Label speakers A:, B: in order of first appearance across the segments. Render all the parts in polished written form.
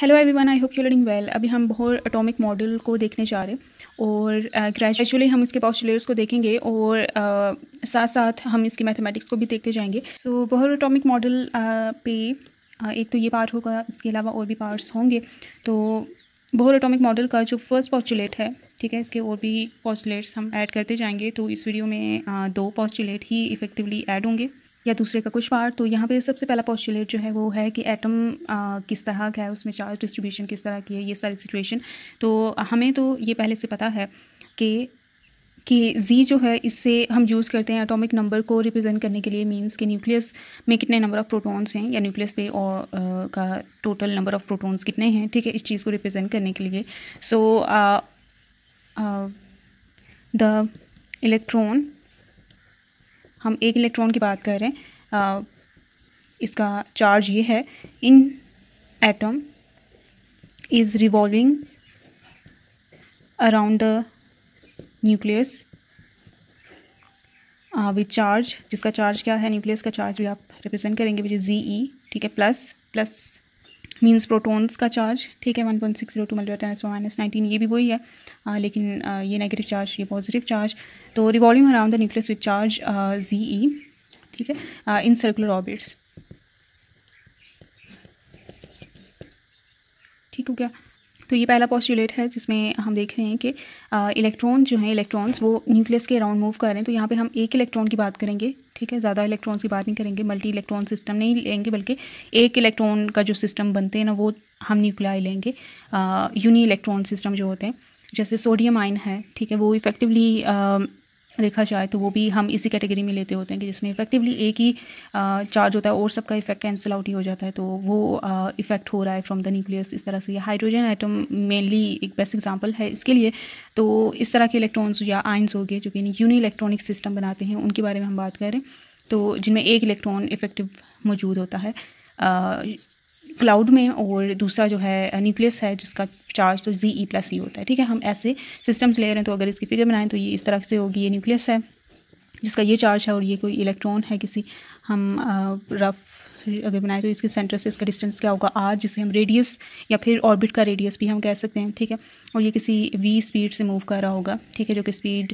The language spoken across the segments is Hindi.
A: Hello everyone, I hope you learning well. अभी हम बोहर एटॉमिक मॉडल को देखने जा रहे हैं और ग्रेजुअली हम इसके पोस्टुलेट्स को देखेंगे और साथ साथ हम इसकी मैथमेटिक्स को भी देखते जाएंगे। सो बोहर एटॉमिक मॉडल पे एक तो ये पार्ट होगा, इसके अलावा और भी पार्ट्स होंगे। तो बोहर एटॉमिक मॉडल का जो फर्स्ट पोस्टुलेट है, ठीक है, इसके और भी पोस्टुलेट्स हम ऐड करते जाएंगे। तो इस वीडियो में दो पोस्टुलेट ही इफ़ेक्टिवली ऐड होंगे या दूसरे का कुछ पार्ट। तो यहाँ पे सबसे पहला पोस्टुलेट जो है वो है कि एटम किस तरह का है, उसमें चार्ज डिस्ट्रीब्यूशन किस तरह की है, ये सारी सिचुएशन। तो हमें तो ये पहले से पता है कि जी जो है, इससे हम यूज़ करते हैं एटॉमिक नंबर को रिप्रेजेंट करने के लिए। मींस कि न्यूक्लियस में कितने नंबर ऑफ़ प्रोटॉन्स हैं या न्यूक्लियस पे और का टोटल नंबर ऑफ़ प्रोटॉन्स कितने हैं, ठीक है, इस चीज़ को रिप्रेजेंट करने के लिए। सो द इलेक्ट्रॉन, हम एक इलेक्ट्रॉन की बात कर रहे हैं, इसका चार्ज ये है, in atom is revolving around the nucleus with charge, जिसका चार्ज क्या है, न्यूक्लियस का चार्ज भी आप रिप्रेजेंट करेंगे विच इज़ ZE, ठीक है। प्लस मींस प्रोटॉन्स का चार्ज, ठीक है, 1.602 × 10⁻⁻19, ये भी वही है, लेकिन ये नेगेटिव चार्ज, ये पॉजिटिव चार्ज। तो revolving around the nucleus with charge ZE, ठीक है, इन सर्कुलर ऑर्बिट्स, ठीक हो गया। तो ये पहला पोस्टुलेट है जिसमें हम देख रहे हैं कि इलेक्ट्रॉन जो हैं, इलेक्ट्रॉन्स वो न्यूक्लियस के अराउंड मूव कर रहे हैं। तो यहाँ पे हम एक इलेक्ट्रॉन की बात करेंगे, ठीक है, ज़्यादा इलेक्ट्रॉन्स की बात नहीं करेंगे, मल्टी इलेक्ट्रॉन सिस्टम नहीं लेंगे, बल्कि एक इलेक्ट्रॉन का जो सिस्टम बनते हैं ना, वो हम न्यूक्लियाई लेंगे। यूनी इलेक्ट्रॉन सिस्टम जो होते हैं, जैसे सोडियम आयन है, ठीक है, वो इफ़ेक्टिवली देखा जाए तो वो भी हम इसी कैटेगरी में लेते होते हैं कि जिसमें इफेक्टिवली एक ही चार्ज होता है और सबका इफेक्ट कैंसिल आउट ही हो जाता है। तो वो इफेक्ट हो रहा है फ्रॉम द न्यूक्लियस, इस तरह से। हाइड्रोजन एटम मेनली एक बेस्ट एग्जांपल है इसके लिए। तो इस तरह के इलेक्ट्रॉन्स या आयंस हो गए जो कि यूनी इलेक्ट्रॉनिक सिस्टम बनाते हैं, उनके बारे में हम बात करें तो जिनमें एक इलेक्ट्रॉन इफेक्टिव मौजूद होता है क्लाउड में, और दूसरा जो है न्यूक्लियस है जिसका चार्ज तो ZE+E होता है, ठीक है। हम ऐसे सिस्टम्स ले रहे हैं, तो अगर इसकी फिगर बनाएं तो ये इस तरह से होगी। ये न्यूक्लियस है जिसका ये चार्ज है और ये कोई इलेक्ट्रॉन है किसी, हम रफ अगर बनाएं तो इसके सेंटर से इसका डिस्टेंस क्या होगा, R, जिसे हम रेडियस या फिर ऑर्बिट का रेडियस भी हम कह सकते हैं, ठीक है। और ये किसी v स्पीड से मूव कर रहा होगा, ठीक है, जो कि स्पीड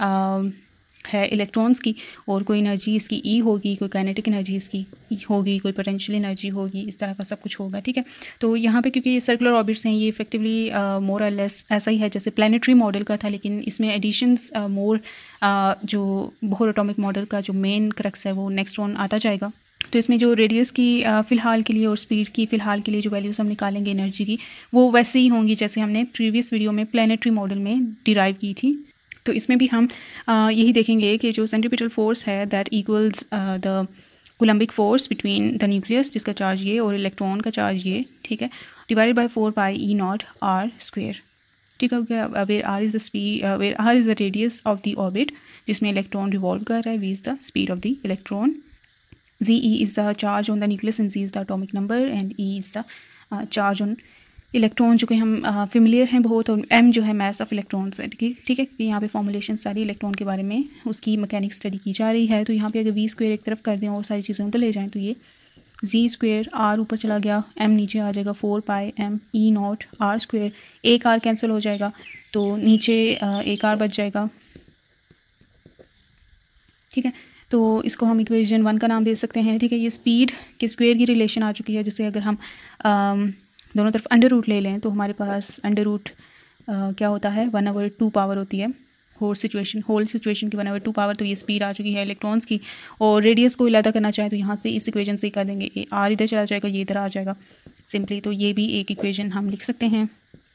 A: है इलेक्ट्रॉन्स की, और कोई एनर्जी इसकी E होगी, कोई काइनेटिक एनर्जी इसकी होगी, कोई पोटेंशियल एनर्जी होगी, इस तरह का सब कुछ होगा, ठीक है। तो यहाँ पे क्योंकि ये सर्कुलर ऑर्बिट्स हैं, ये इफेक्टिवली मोर और लेस ऐसा ही है जैसे प्लानिटरी मॉडल का था, लेकिन इसमें एडिशंस मोर जो बोहर एटॉमिक मॉडल का जो मेन क्रक्स है वो नेक्स्ट ऑन आता जाएगा। तो इसमें जो रेडियस की फ़िलहाल के लिए और स्पीड की फ़िलहाल के लिए जो वैल्यूज़ हम निकालेंगे एनर्जी की, वो वैसे ही होंगी जैसे हमने प्रीवियस वीडियो में प्लानिटरी मॉडल में डिराइव की थी। तो इसमें भी हम यही देखेंगे कि जो सेंट्रीपिटल फोर्स है that equals the Coulombic force between the nucleus, जिसका चार्ज ये, और इलेक्ट्रॉन का चार्ज ये, ठीक है, डिवाइडेड बाय 4πE0r², ठीक है। Where R is the speed, where R is the radius of the orbit जिसमें इलेक्ट्रॉन रिवॉल्व कर रहा है, V is the speed of the electron, ZE is the charge on the nucleus and Z is the atomic number, and E is the charge on electron, जो कि हम फेमिलियर हैं बहुत, और M जो है मैस ऑफ इलेक्ट्रॉन्स है, ठीक है। यहाँ पे फॉर्मुलेशन सारी इलेक्ट्रॉन के बारे में उसकी मैकेनिक्स स्टडी की जा रही है। तो यहाँ पे अगर V² एक तरफ कर दें और सारी चीज़ें उधर ले जाएं तो ये Z², R ऊपर चला गया, M नीचे आ जाएगा, 4πmE0r², एक R कैंसिल हो जाएगा तो नीचे एक R बच जाएगा, ठीक है। तो इसको हम इक्वेशन 1 का नाम दे सकते हैं, ठीक है। ये स्पीड के स्क्वायर की रिलेशन आ चुकी है, जिससे अगर हम दोनों तरफ अंडर रूट ले लें तो हमारे पास अंडर रूट क्या होता है, 1/2 पावर होती है होल सिचुएशन की 1/2 पावर। तो ये स्पीड आ चुकी है इलेक्ट्रॉन्स की। और रेडियस को इलादा करना चाहें तो यहाँ से इस इक्वेशन से ही कर देंगे, R इधर चला जाएगा, ये इधर आ जाएगा सिंपली। तो ये भी एक इक्वेशन हम लिख सकते हैं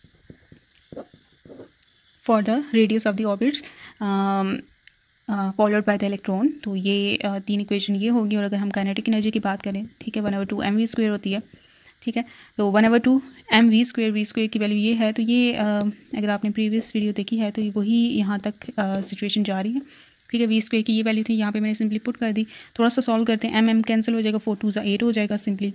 A: for the radius of the orbits followed by the electron. तो ये 3 इक्वेशन ये होगी। और अगर हम काइनेटिक एनर्जी की बात करें, ठीक है, 1/2 mv² होती है, ठीक है। तो 1/2 mv² की वैल्यू ये है। तो ये अगर आपने प्रीवियस वीडियो देखी है तो ये वही यहाँ तक सिचुएशन जा रही है, ठीक है। v² की ये वैल्यू थी, यहाँ पे मैंने सिंपली पुट कर दी। थोड़ा सा सॉल्व करते हैं, m कैंसिल हो जाएगा, 4 2 8 हो जाएगा सिंपली।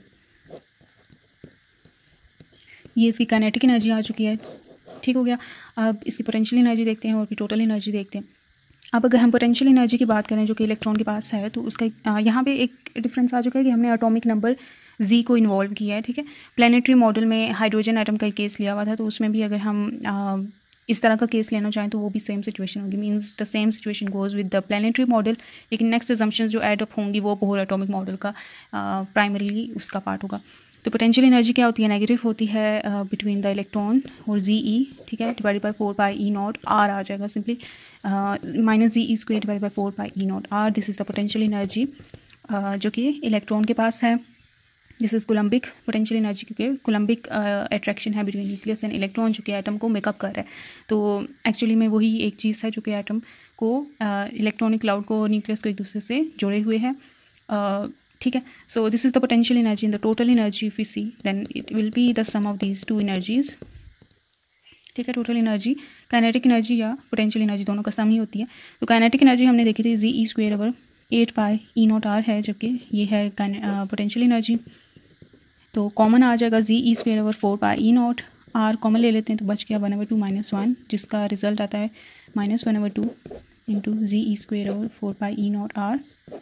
A: ये इसकी काइनेटिक एनर्जी आ चुकी है, ठीक हो गया। अब इसकी पोटेंशियल एनर्जी देखते हैं और फिर टोटल एनर्जी देखते हैं। अब अगर हम पोटेंशियल एनर्जी की बात करें जो कि इलेक्ट्रॉन के पास है, तो उसका यहाँ पे एक डिफरेंस आ चुका है कि हमने एटॉमिक नंबर जी को इन्वॉल्व किया है, ठीक है। प्लानिटरी मॉडल में हाइड्रोजन एटम का केस लिया हुआ था, तो उसमें भी अगर हम इस तरह का केस लेना चाहें तो वो भी सेम सिचुएशन होगी, means the same situation goes with the planetary model, लेकिन नेक्स्ट अजम्पशंस जो ऐड अप होंगी वो बोहर एटॉमिक मॉडल का प्राइमरीली उसका पार्ट होगा। तो पोटेंशियल एनर्जी क्या होती है, नेगेटिव होती है बिटवीन द इलेक्ट्रॉन और जी ई, ठीक है, डिवाइडेड बाय 4πe0 आर आ जाएगा simply, -GE² divided by 4πe0 R. This is the potential energy जो कि इलेक्ट्रॉन के पास है। This is Coulombic potential energy, क्योंकि कोलम्बिक अट्रैक्शन है बिटवीन न्यूक्लियस एंड इलेक्ट्रॉन जो कि एटम को मेकअप कर रहा है। तो एक्चुअली में वही एक चीज़ है जो कि एटम को इलेक्ट्रॉनिक क्लाउड को न्यूक्लियस को एक दूसरे से जोड़े हुए है, ठीक है। So this is the potential energy and the total energy if we see then it will be the sum of these two energies, ठीक है। टोटल एनर्जी काइनेटिक एनर्जी या पोटेंशियल एनर्जी दोनों का सम ही होती है। तो काइनेटिक एनर्जी हमने देखी थी GE²/8πe0r है, जबकि ये है पोटेंशियल एनर्जी। तो कॉमन आ जाएगा GE²/4πe0, आर कॉमन ले लेते हैं तो बच गया 1/2 - 1, जिसका रिजल्ट आता है -1/2 इंटू GE²/4πe0r।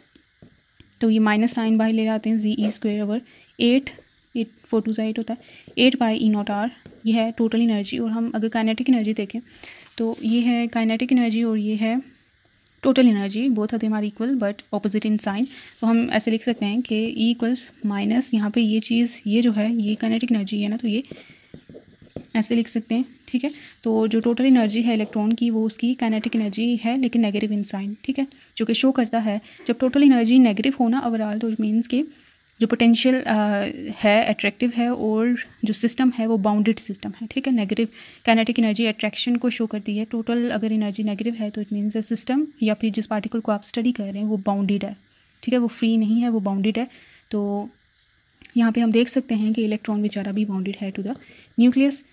A: तो ये माइनस साइन बाहर ले आते हैं, GE²/8, 4 2 8 होता है, 8πe0r, ये है टोटल एनर्जी। और हम अगर काइनेटिक एनर्जी देखें तो ये है काइनेटिक एनर्जी और ये है total energy, both are them are equal but opposite in sign. तो हम ऐसे लिख सकते हैं कि E इक्वल्स माइनस, यहाँ पे ये चीज़ ये जो है ये काइनेटिक एनर्जी है ना, तो ये ऐसे लिख सकते हैं, ठीक है। तो जो टोटल एनर्जी है इलेक्ट्रॉन की वो उसकी काइनेटिक एनर्जी है, लेकिन नेगेटिव इन साइन, ठीक है, जो कि शो करता है जब टोटल एनर्जी नेगेटिव होना ओवरऑल, तो इट मीन्स कि जो पोटेंशियल है अट्रैक्टिव है और जो सिस्टम है वो बाउंडेड सिस्टम है, ठीक है। नेगेटिव काइनेटिक एनर्जी अट्रैक्शन को शो करती है, टोटल अगर एनर्जी नेगेटिव है तो इट मीन्स द सिस्टम या फिर जिस पार्टिकल को आप स्टडी कर रहे हैं वो बाउंडेड है, ठीक है, वो फ्री नहीं है, वो बाउंडेड है। तो यहाँ पे हम देख सकते हैं कि इलेक्ट्रॉन बेचारा भी बाउंडेड है टू द न्यूक्लियस,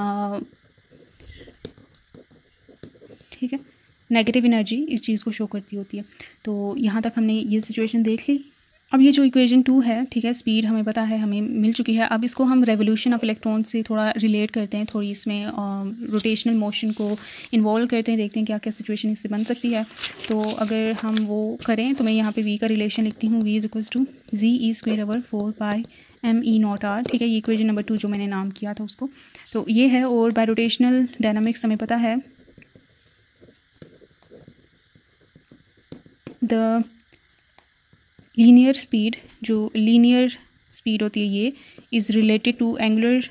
A: ठीक है। नेगेटिव एनर्जी इस चीज़ को शो करती होती है। तो यहाँ तक हमने ये सिचुएशन देख ली। अब ये जो इक्वेशन 2 है, ठीक है, स्पीड हमें पता है, हमें मिल चुकी है। अब इसको हम रेवोल्यूशन ऑफ इलेक्ट्रॉन से थोड़ा रिलेट करते हैं, थोड़ी इसमें रोटेशनल मोशन को इन्वॉल्व करते हैं, देखते हैं क्या क्या सिचुएशन इससे बन सकती है। तो अगर हम वो करें तो मैं यहाँ पे V का रिलेशन लिखती हूँ, V = GE²/4πme0r, ठीक है। ये इक्वेशन नंबर 2 जो मैंने नाम किया था उसको, तो ये है। और बाय रोटेशनल डायनामिक्स हमें पता है द लीनियर स्पीड, जो लीनियर स्पीड होती है ये is related to angular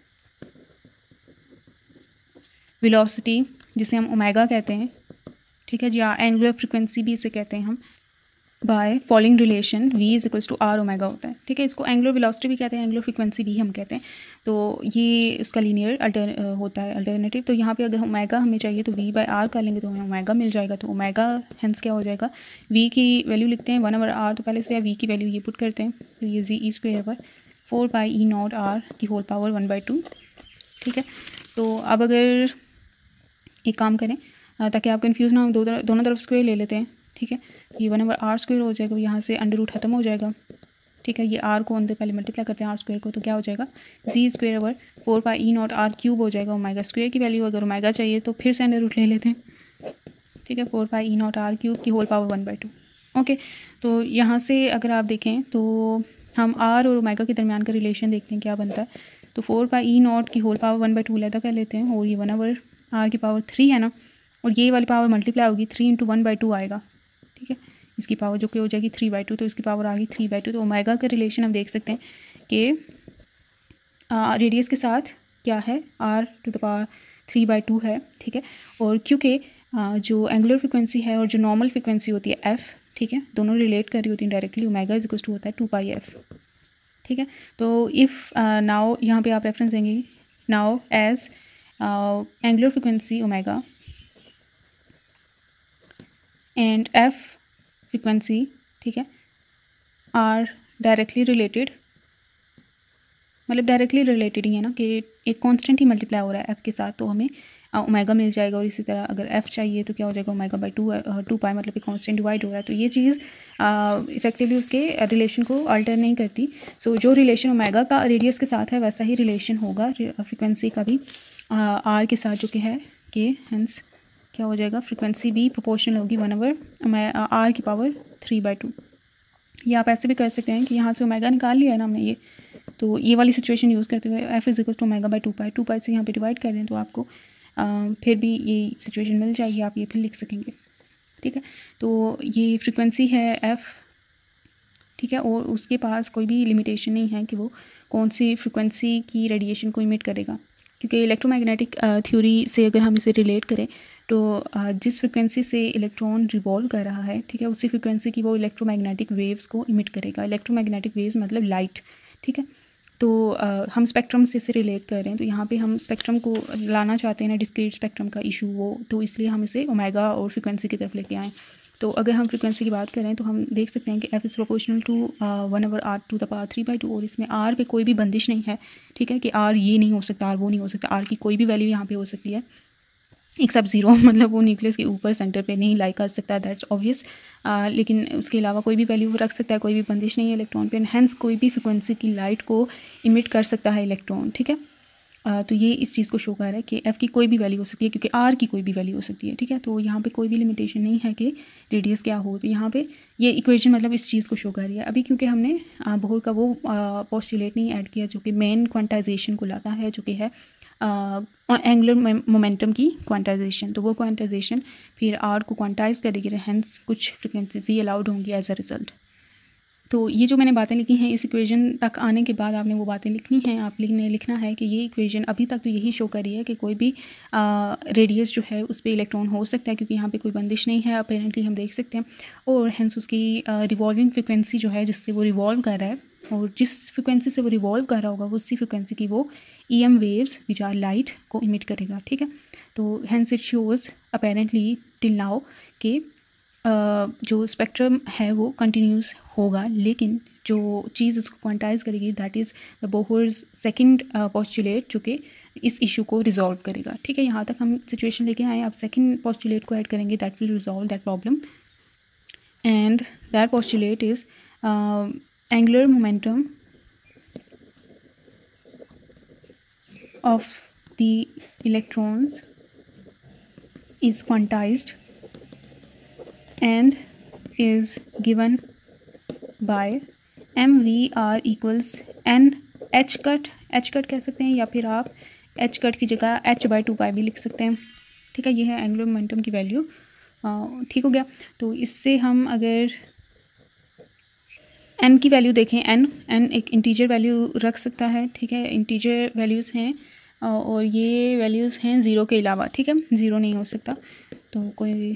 A: velocity, जिसे हम ओमेगा कहते हैं, ठीक है, या एंगुलर फ्रिक्वेंसी भी इसे कहते हैं हम, by following relation V = R omega होता है, ठीक है। इसको एंगुलर वेलोसिटी भी कहते हैं, एंगुलर फ्रिक्वेंसी भी हम कहते हैं। तो ये उसका लीनियर होता है अल्टरनेटिव। तो यहाँ पे अगर ओमेगा हमें चाहिए तो V/R कर लेंगे तो हमें ओमेगा मिल जाएगा। तो ओमेगा हेंस क्या हो जाएगा, V की वैल्यू लिखते हैं 1/R, तो पहले से V की वैल्यू ये पुट करते हैं, तो ये GE²/4πe0r की होल पावर 1/2, ठीक है। तो अब अगर एक काम करें ताकि आप कन्फ्यूज़ ना हो, दोनों तरफ स्क्वायर ले लेते हैं, ठीक है। ये 1/R² हो जाएगा, यहाँ से अंडर रूट खत्म हो जाएगा, ठीक है। ये R को अंदर पहले मल्टीप्लाई करते हैं R² को, तो क्या हो जाएगा GE²/4πe0r³ हो जाएगा। ओमेगा स्क्वायर की वैल्यू अगर ओमेगा चाहिए तो फिर से अंडर रूट ले लेते हैं, ठीक है, 4πe0r³ की होल पावर 1/2, ओके। तो यहाँ से अगर आप देखें तो हम R और ओमेगा के दरमियान का रिलेशन देखते हैं क्या बनता है। तो 4πe0 की होल पावर 1/2 लैदा कर लेते हैं, और ये 1/R की पावर 3 है ना, और ये वाली पावर मल्टीप्लाई होगी, 3 × 1/2 आएगा, ठीक है। इसकी पावर जो कि हो जाएगी 3/2, तो इसकी पावर आ गई 3/2। तो ओमेगा का रिलेशन हम देख सकते हैं कि रेडियस के साथ क्या है, R⁻³ 3/2 है, ठीक है। और क्योंकि जो एंगुलर फ्रिक्वेंसी है और जो नॉर्मल फ्रिक्वेंसी होती है F, ठीक है, दोनों रिलेट कर रही होती हैं डायरेक्टली, ओमेगा = होता है 2πf, ठीक है। तो इफ़ नाउ यहाँ पे आप रेफरेंस देंगे, now as angular frequency omega and F frequency, ठीक है, आर डायरेक्टली रिलेटेड, मतलब डायरेक्टली रिलेटेड ही है ना कि एक कांस्टेंट ही मल्टीप्लाई हो रहा है F के साथ, तो हमें ओमेगा मिल जाएगा। और इसी तरह अगर F चाहिए तो क्या हो जाएगा, ओमेगा/2π, मतलब एक कांस्टेंट डिवाइड हो रहा है। तो ये चीज़ इफेक्टिवली उसके रिलेशन को अल्टर नहीं करती। सो जो रिलेशन ओमेगा का रेडियस के साथ है वैसा ही रिलेशन होगा फ्रिक्वेंसी का भी R के साथ, जो कि है कि हेंस क्या हो जाएगा, फ्रिक्वेंसी भी प्रोपोर्शनल होगी 1/R की पावर 3/2, ये आप ऐसे भी कर सकते हैं कि यहाँ से ओमेगा निकाल लिया है ना हमने ये, तो ये वाली सिचुएशन यूज़ करते हुए F is equal to omega by 2 pi से यहाँ पे डिवाइड कर दें तो आपको फिर भी ये सिचुएशन मिल जाएगी, आप ये फिर लिख सकेंगे। ठीक है, तो ये फ्रिक्वेंसी है एफ़, ठीक है, और उसके पास कोई भी लिमिटेशन नहीं है कि वो कौन सी फ्रिक्वेंसी की रेडिएशन को इमिट करेगा, क्योंकि इलेक्ट्रोमैग्नेटिक थ्योरी से अगर हम इसे रिलेट करें तो जिस फ्रिक्वेंसी से इलेक्ट्रॉन रिवॉल्व कर रहा है, ठीक है, उसी फ्रिक्वेंसी की वो इलेक्ट्रोमैग्नेटिक वेव्स को इमिट करेगा। इलेक्ट्रोमैग्नेटिक वेव्स मतलब लाइट, ठीक है। तो हम स्पेक्ट्रम से इसे रिलेट कर रहे हैं, तो यहाँ पे हम स्पेक्ट्रम को लाना चाहते हैं ना, डिस्क्रीट स्पेक्ट्रम का इशू वो, तो इसलिए हम इसे ओमेगा और फ्रिक्वेंसी की तरफ लेके आएँ। तो अगर हम फ्रिक्वेंसी की बात करें तो हम देख सकते हैं कि F is proportional to 1/r to the power 3/2, और इसमें आर पे कोई भी बंदिश नहीं है, ठीक है, कि आर ये नहीं हो सकता, आर वो नहीं हो सकता, आर की कोई भी वैल्यू यहाँ पे हो सकती है एक्सेप्ट 0, मतलब वो न्यूक्लियस के ऊपर सेंटर पे नहीं लाई कर सकता, दैट्स ऑब्वियस। लेकिन उसके अलावा कोई भी वैल्यू रख सकता है, कोई भी बंदिश नहीं है इलेक्ट्रॉन पे, हैंस कोई भी फ्रिक्वेंसी की लाइट को इमिट कर सकता है इलेक्ट्रॉन, ठीक है। तो ये इस चीज़ को शो कर रहा है कि एफ़ की कोई भी वैल्यू हो सकती है, क्योंकि आर की कोई भी वैल्यू हो सकती है, ठीक है। तो यहाँ पे कोई भी लिमिटेशन नहीं है कि रेडियस क्या हो, तो यहाँ पे ये इक्वेशन मतलब इस चीज़ को शो कर रही है। अभी क्योंकि हमने बोहर का वो पोस्टुलेट नहीं ऐड किया जो कि मेन क्वांटाइजेशन को लाता है, जो कि है एंगुलर मोमेंटम की क्वांटाइजेशन, तो वो क्वांटाइजेशन फिर आर को क्वांटाइज करेगी, हैंस कुछ फ्रिक्वेंसीज ही अलाउड होंगी एज अ रिजल्ट। तो ये जो मैंने बातें लिखी हैं इस इक्वेशन तक आने के बाद आपने वो बातें लिखनी हैं, आप लिखना है कि ये इक्वेशन अभी तक तो यही शो कर रही है कि कोई भी रेडियस जो है उस पर इलेक्ट्रॉन हो सकता है, क्योंकि यहाँ पे कोई बंदिश नहीं है अपेरेंटली, हम देख सकते हैं। और हैंस उसकी रिवॉल्विंग फ्रिक्वेंसी जो है जिससे वो रिवॉल्व कर रहा है, और जिस फ्रिक्वेंसी से वो रिवॉल्व कर रहा होगा उसी फ्रिक्वेंसी की वो EM waves which are light को इमिट करेगा, ठीक है। तो hence it shows apparently till now कि जो स्पेक्ट्रम है वो कंटिन्यूस होगा, लेकिन जो चीज़ उसको क्वांटाइज करेगी that is the Bohr's second postulate, जो कि इस इशू को रिजॉल्व करेगा, ठीक है। यहाँ तक हम सिचुएशन लेके आए, आप सेकंड पोस्टुलेट को ऐड करेंगे, that will resolve that problem, and that postulate is angular momentum of the electrons is quantized and is given by mvr equals n h cut कह सकते हैं, या फिर आप h cut की जगह h/2 भी लिख सकते हैं, ठीक है। ये है एंगुलर मोमेंटम की वैल्यू, ठीक हो गया। तो इससे हम अगर n की वैल्यू देखें, n एक इंटीजर वैल्यू रख सकता है, ठीक है, इंटीजर वैल्यूज़ हैं और ये वैल्यूज़ हैं 0 के अलावा, ठीक है, 0 नहीं हो सकता, तो कोई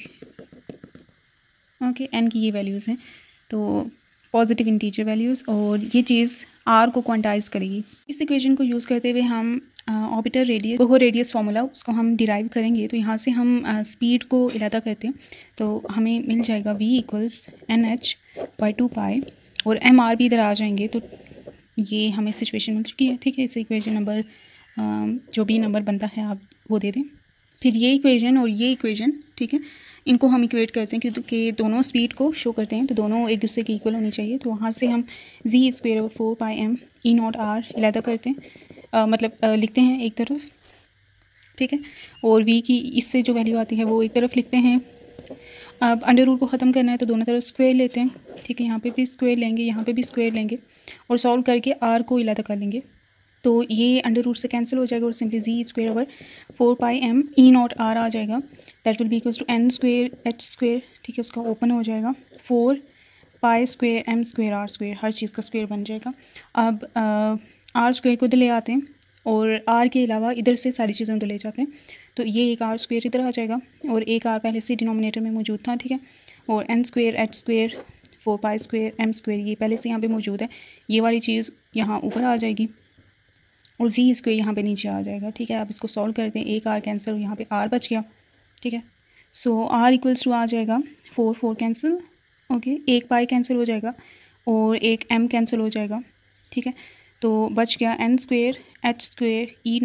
A: ओके n की ये वैल्यूज़ हैं, तो पॉजिटिव इंटीजर वैल्यूज़, और ये चीज़ r को क्वांटाइज करेगी। इस इक्वेशन को यूज़ करते हुए हम orbiter radius, Bohr radius formula उसको हम डिराइव करेंगे। तो यहाँ से हम स्पीड को इलादा करते हैं, तो हमें मिल जाएगा v इक्वल्स NH/2 पाई, और MR भी इधर आ जाएंगे, तो ये हमें सिचुएशन मिल चुकी है, ठीक है। इस इक्वेशन नंबर जो भी नंबर बनता है आप वो दे दें। फिर ये इक्वेशन और ये इक्वेशन, ठीक है, इनको हम इक्वेट करते हैं क्योंकि दोनों स्पीड को शो करते हैं, तो दोनों एक दूसरे के इक्वल होनी चाहिए। तो वहाँ से हम z² 4πm E0r इलादा करते हैं, मतलब लिखते हैं एक तरफ, ठीक है, और v की इससे जो वैल्यू आती है वो एक तरफ लिखते हैं। अब अंडर रूट को ख़त्म करना है तो दोनों तरफ स्क्वायर लेते हैं, ठीक है, यहाँ पे भी स्क्वायर लेंगे, यहाँ पे भी स्क्वायर लेंगे, और सॉल्व करके r को इलादा कर लेंगे। तो ये अंडर रूट से कैंसिल हो जाएगा और सिंपली z² 4πm E0r आ जाएगा, that will be equals to n² h², ठीक है, उसका ओपन हो जाएगा, 4π² m²r², हर चीज़ का स्क्वायर बन जाएगा। अब r² को इधर ले आते हैं और r के अलावा इधर से सारी चीज़ें उधर ले जाते हैं, तो ये एक r² इधर आ जाएगा और एक r पहले से डिनोमिनेटर में मौजूद था, ठीक है, और n² h² 4π² m² ये पहले से यहाँ पे मौजूद है, ये वाली चीज़ यहाँ ऊपर आ जाएगी और z² यहाँ पे नीचे आ जाएगा, ठीक है। आप इसको सॉल्व करते हैं, एक r कैंसिल, यहाँ पे r बच गया, ठीक है। सो r इक्वल्स टू आ जाएगा 4 कैंसिल, ओके, एक पाई कैंसिल हो जाएगा और एक m कैंसिल हो जाएगा, ठीक है। तो बच गया n² h²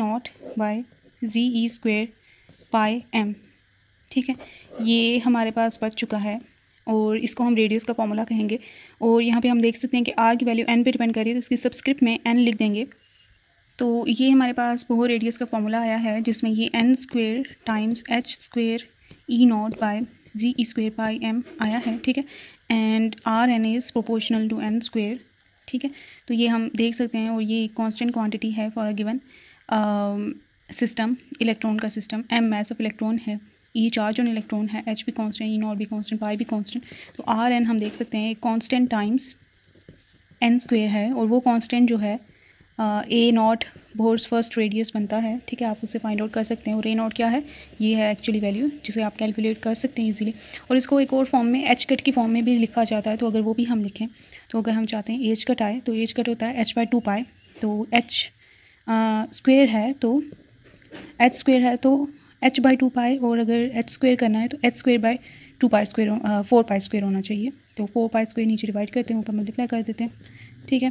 A: E0/ze² पाई m, ठीक है, ये हमारे पास बच चुका है और इसको हम रेडियस का फॉर्मूला कहेंगे। और यहाँ पे हम देख सकते हैं कि r की वैल्यू n पे डिपेंड कर रही है, तो उसकी सबस्क्रिप्ट में n लिख देंगे। तो ये हमारे पास बोहर रेडियस का फॉर्मूला आया है जिसमें ये n² टाइम्स h² E0/ze² पाई m आया है, ठीक है। And are N is proportional to N square, ठीक है। तो ये हम देख सकते हैं, और ये कांस्टेंट क्वांटिटी है for a given system, electron का सिस्टम। एम मैस ऑफ इलेक्ट्रॉन है, ई चार्ज ऑन इलेक्ट्रॉन है, एच भी कांस्टेंट, ई नॉट भी कांस्टेंट, पाई भी कांस्टेंट। तो आर एन हम देख सकते हैं कांस्टेंट टाइम्स एन स्क्वेयर है, और वो कांस्टेंट जो है A naught Bohr's first radius बनता है, ठीक है। आप उसे फाइंड आउट कर सकते हैं। और ए नॉट क्या है, ये है एक्चुअली वैल्यू जिसे आप कैलकुलेट कर सकते हैं इजीली। और इसको एक और फॉर्म में एच कट की फॉर्म में भी लिखा जाता है, तो अगर वो भी हम लिखें, तो अगर हम चाहते हैं एच कट आए, तो एच कट होता है एच बाई 2 पाई। तो एच स्क्वेयर है तो एच स्क्वेयर है तो एच बाई 2 पाई, और अगर एच स्क्वेयर करना है तो H square by 2 pi square 4 pi square होना चाहिए। तो 4 पाई स्क्वेयर नीचे डिवाइड करते हैं, ऊपर मल्टीप्लाई कर देते हैं, ठीक है।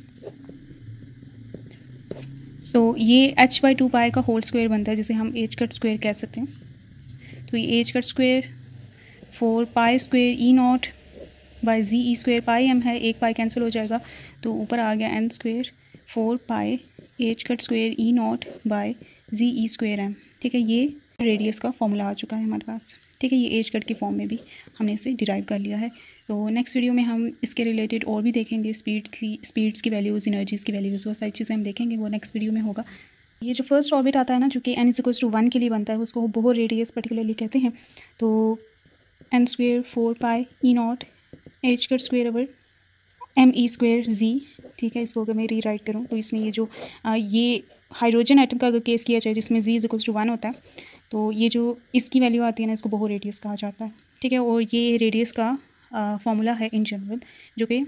A: तो ये एच बाई 2 पाई का होल स्क्वायर बनता है, जिसे हम एच कट स्क्वायर कह सकते हैं। तो ये H cut square 4 pi square E naught by G E square, pi M है, एक पाई कैंसिल हो जाएगा, तो ऊपर आ गया N square 4 pi H cut square E naught by G E square M, ठीक है। ये रेडियस का फॉर्मूला आ चुका है हमारे पास, ठीक है। ये एच कट की फॉर्म में भी हमने इसे डिराइव कर लिया है। तो नेक्स्ट वीडियो में हम इसके रिलेटेड और भी देखेंगे, स्पीड्स की वैल्यूज़, एनर्जीज़ की वैल्यूज़, वो सारी चीज़ें हम देखेंगे, वो नेक्स्ट वीडियो में होगा। ये जो फर्स्ट ऑर्बिट आता है ना, जो कि n इक्वल्स टू 1 के लिए बनता है, उसको बोहर रेडियस पर्टिकुलरली कहते हैं। तो n square 4 pi E naught H cut square over M E square G, ठीक है। इसको अगर मैं रीराइट करूँ तो इसमें ये जो ये हाइड्रोजन एटम का अगर केस किया जाए जिसमें जी इक्वल्स टू 1 होता है, तो ये जो इसकी वैल्यू आती है ना, इसको बोहर रेडियस कहा जाता है, ठीक है। और ये रेडियस का फॉर्मूला है इन जनरल, जो कि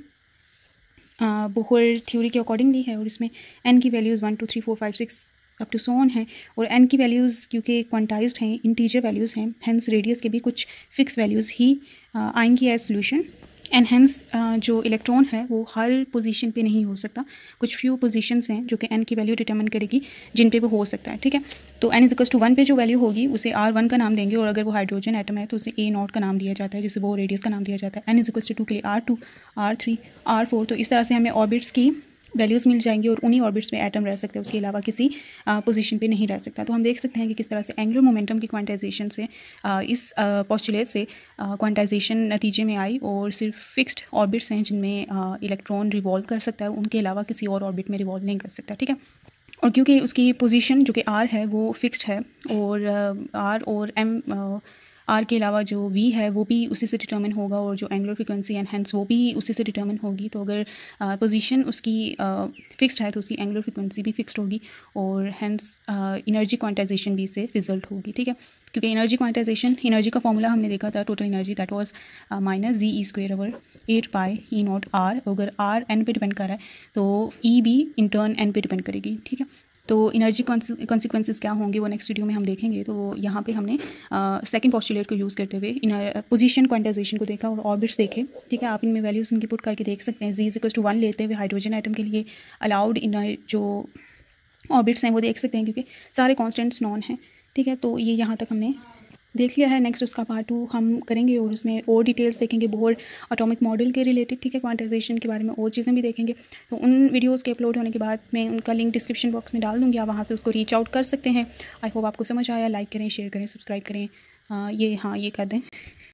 A: बोहर थ्योरी के अकॉर्डिंगली है, और इसमें n की values 1 2 3 4 5 6 up to so on है। और n की वैल्यूज़ क्योंकि क्वांटाइज्ड हैं, इंटीजर वैल्यूज़ हैं, हैंस रेडियस के भी कुछ फिक्स वैल्यूज़ ही आएंगी एज सोल्यूशन। एंड हैंस जो इलेक्ट्रॉन है वो हर पोजीशन पे नहीं हो सकता, कुछ फ्यू पोजीशंस हैं जो कि n की वैल्यू डिटरमिन करेगी जिन पे वो हो सकता है, ठीक है। तो n इक्वल्स टू 1 पे जो वैल्यू होगी उसे R1 का नाम देंगे, और अगर वो हाइड्रोजन एटम है तो उसे A नॉट का नाम दिया जाता है, जिसे वो रेडियस का नाम दिया जाता है। n इक्वल्स टू 2 के लिए R2, R3, R4। तो इस तरह से हमें ऑर्बिट्स की वैल्यूज़ मिल जाएंगी, और उन्हीं ऑर्बिट्स में एटम रह सकते हैं, उसके अलावा किसी पोजीशन पे नहीं रह सकता। तो हम देख सकते हैं कि किस तरह से एंगुलर मोमेंटम की क्वांटाइजेशन से इस पोस्टुलेट से क्वांटाइजेशन नतीजे में आई, और सिर्फ फिक्स्ड ऑर्बिट्स हैं जिनमें इलेक्ट्रॉन रिवॉल्व कर सकता है, उनके अलावा किसी और ऑर्बिट में रिवॉल्व नहीं कर सकता, ठीक है। और क्योंकि उसकी पोजीशन जो कि आर है वो फिक्स्ड है, और आर और एम आर के अलावा जो वी है वो भी उसी से डिटर्मिन होगा, और जो एंगुलर फ्रिक्वेंसी एंड हैंस वो भी उसी से डिटर्मिन होगी। तो अगर पोजीशन उसकी फिक्स्ड है तो उसकी एंगुलर फ्रिक्वेंसी भी फिक्स्ड होगी, और हैंस एनर्जी क्वांटाइजेशन भी इससे रिजल्ट होगी, ठीक है। क्योंकि एनर्जी क्वांटाइजेशन, एनर्जी का फॉर्मूला हमने देखा था, total energy that was minus G E square over 8 pi E naught R. अगर आर एन पे डिपेंड कर रहा है तो ई भी इन टर्न एन पे डिपेंड करेगी, ठीक है। तो एनर्जी कॉन्सिक्वेंसेस क्या होंगे वो नेक्स्ट वीडियो में हम देखेंगे। तो यहाँ पे हमने सेकंड पोस्टुलेट को यूज़ करते हुए पोजीशन क्वांटाइजेशन को देखा और ऑर्बिट्स देखे, ठीक है। आप इनमें वैल्यूज़ इनकी पुट करके देख सकते हैं। जी इक्वल्स टू 1 लेते हुए हाइड्रोजन आइटम के लिए अलाउड इन जो ऑर्बिट्स हैं वो देख सकते हैं, क्योंकि सारे कॉन्स्टेंट्स नॉन हैं, ठीक है। तो ये यहाँ तक हमने देख लिया है। नेक्स्ट उसका पार्ट 2 हम करेंगे, और उसमें और डिटेल्स देखेंगे बोहर एटॉमिक मॉडल के रिलेटेड, ठीक है। क्वांटाइजेशन के बारे में और चीज़ें भी देखेंगे। तो उन वीडियोस के अपलोड होने के बाद मैं उनका लिंक डिस्क्रिप्शन बॉक्स में डाल दूँगी, आप वहाँ से उसको रीच आउट कर सकते हैं। आई होप आपको समझ आया। लाइक करें, शेयर करें, सब्सक्राइब करें, ये कर दें।